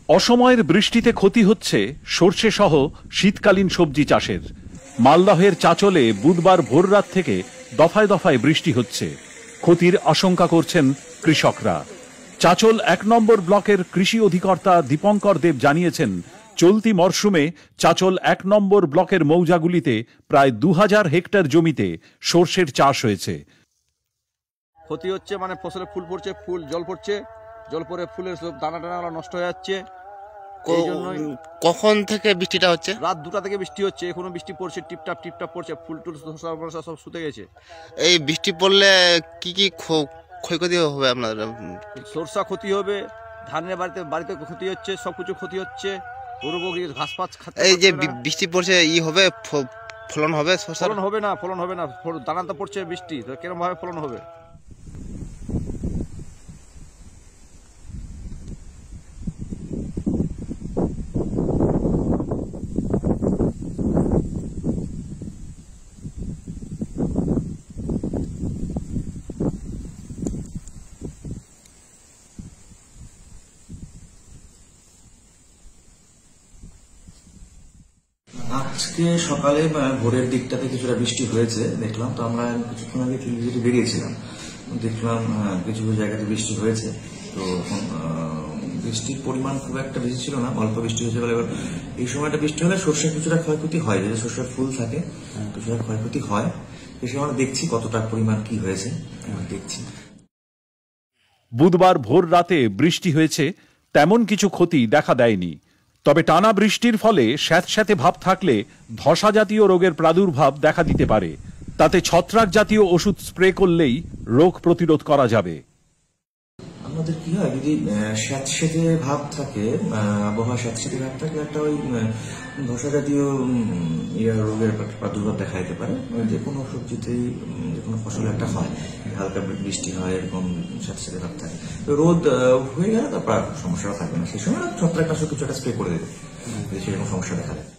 অসময়ের বৃষ্টিতে ক্ষতি হচ্ছে সর্ষে সহ শীতকালীন সবজি চাষের। মালদহের চাচলে বুধবার ভোররাত থেকে দফায় দফায় বৃষ্টি হচ্ছে। ক্ষতির আশঙ্কা করছেন কৃষকরা। চাচল ১ নম্বর ব্লকের কৃষি অধিকর্তা দীপঙ্কর দেব জানিয়েছেন, চলতি মরশুমে চাচল ১ নম্বর ব্লকের মৌজাগুলিতে প্রায় ২০০০ হেক্টর জমিতে সর্ষের চাষ হয়েছে। ক্ষতি হচ্ছে মানে ফসলে ফুল পড়ছে, ফুল জল পড়ছে, জল পড়ে ফুলের সব দানা টানা নষ্ট হয়ে যাচ্ছে। কখন থেকে বৃষ্টিটা হচ্ছে? রাত 2টা থেকে বৃষ্টি হচ্ছে, এখনো বৃষ্টি পড়ছে, টিপটাপ টিপটাপ পড়ছে, ফুল টুল সব শুতে গেছে। এই বৃষ্টি পড়লে কি কি ক্ষয়ক্ষতি হবে আপনাদের? সরষা ক্ষতি হবে, ধানের বাড়িতে ক্ষতি হচ্ছে, সবকিছু ক্ষতি হচ্ছে, গরু বকরি ঘাস পাচ খাচ্ছে। এই যে বৃষ্টি পড়ছে হবে ফলন হবে? ফলন হবে না, দানা তো পড়ছে বৃষ্টি, তো কিরকম ভাবে ফলন হবে? আজকে সকালে ভোরের দিকটাতে কিছুটা বৃষ্টি হয়েছে দেখলাম, তো আমরা কিছুক্ষণ আগে ফিল্ডে বেরিয়েছিলাম, দেখলাম কিছু জায়গাতে বৃষ্টি হয়েছে। তো এখন বৃষ্টির পরিমাণ খুব একটা বেশি ছিল না, অল্প বৃষ্টি হয়েছে বলে। এবার এই সময়টা বৃষ্টি হলে সর্ষের কিছুটা ক্ষয়ক্ষতি হয়, যদি সর্ষের ফুল থাকে কিছুটা ক্ষয়ক্ষতি হয়। এই সময় আমরা দেখছি কতটা পরিমাণ কি হয়েছে দেখছি। বুধবার ভোর রাতে বৃষ্টি হয়েছে, তেমন কিছু ক্ষতি দেখা দেয়নি। তবে টানা বৃষ্টির ফলে স্যাঁতস্যাঁতে ভাব থাকলে ধসা জাতীয় রোগের প্রাদুর্ভাব দেখা দিতে পারে। তাতে ছত্রাক জাতীয় ওষুধ স্প্রে করলেই রোগ প্রতিরোধ করা যাবে। আমাদের কি হয়, যদি স্যাঁতস্যাঁতে ভাব থাকে, আবহাওয়া স্যাঁতস্যাঁতে ভাব থাকে, একটা ওই ধসা জাতীয় রোগের প্রাদুর্ভাব দেখা দিতে পারে। যে কোনো সবজিতেই যে কোনো ফসলে একটা হয়, হালকা বৃষ্টি হয়, এরকম স্যাঁতস্যাঁতে ভাব থাকে। তো রোদ হয়ে গেলে তারপর সমস্যা থাকবে না, সেই সময় ছত্রাকনাশক কিছু একটা স্প্রে করে দেবে, সেরকম সমস্যা দেখা দেয়।